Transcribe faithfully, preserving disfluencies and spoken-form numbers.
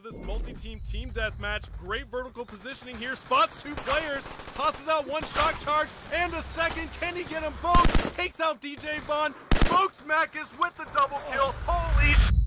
this multi-team team deathmatch. Great vertical positioning here. Spots two players. Tosses out one shock charge and a second. Can he get them both? Takes out D J Bond. Smokes Makis with the double kill. Holy sh!